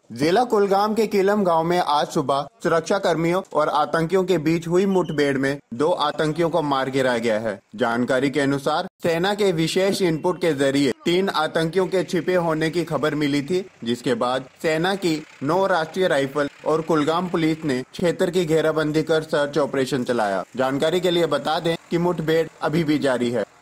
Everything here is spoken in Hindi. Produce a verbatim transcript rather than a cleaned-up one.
जिला कुलगाम के किलम गांव में आज सुबह सुरक्षा कर्मियों और आतंकियों के बीच हुई मुठभेड़ में दो आतंकियों को मार गिराया गया है। जानकारी के अनुसार सेना के विशेष इनपुट के जरिए तीन आतंकियों के छिपे होने की खबर मिली थी, जिसके बाद सेना की नौ राष्ट्रीय राइफल और कुलगाम पुलिस ने क्षेत्र की घेराबंदी कर सर्च ऑपरेशन चलाया। जानकारी के लिए बता दें कि मुठभेड़ अभी भी जारी है।